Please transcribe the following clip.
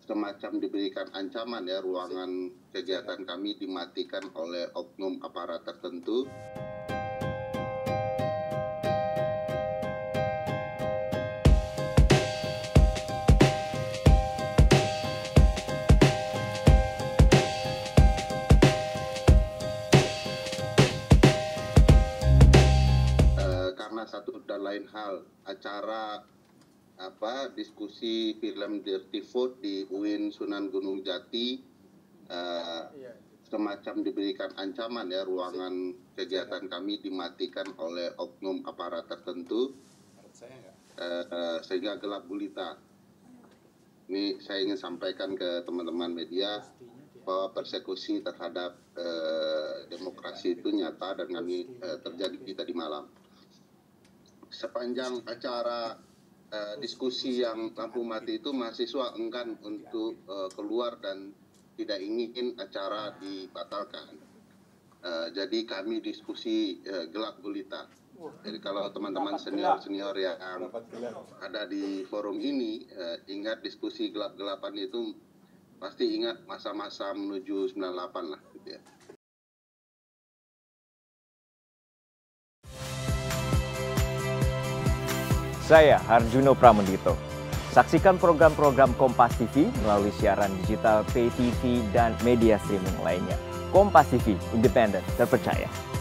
semacam diberikan ancaman ya, ruangan kegiatan kami dimatikan oleh oknum aparat tertentu. Karena satu dan lain hal, acara diskusi film Dirty Food di UIN Sunan Gunung Jati semacam diberikan ancaman ya, ruangan kegiatan kami dimatikan oleh oknum aparat tertentu sehingga gelap gulita. Ini saya ingin sampaikan ke teman-teman media bahwa persekusi terhadap demokrasi itu nyata dan kami terjadi tadi malam. Sepanjang acara diskusi yang lampu mati itu, mahasiswa enggan untuk keluar dan tidak ingin acara dibatalkan. Jadi kami diskusi gelap gulita. Jadi kalau teman-teman senior-senior yang ada di forum ini ingat diskusi gelap-gelapan itu, pasti ingat masa-masa menuju 98 lah gitu ya. Saya Harjuno Pramendito. Saksikan program-program Kompas TV melalui siaran digital, pay TV, dan media streaming lainnya. Kompas TV, independen, terpercaya.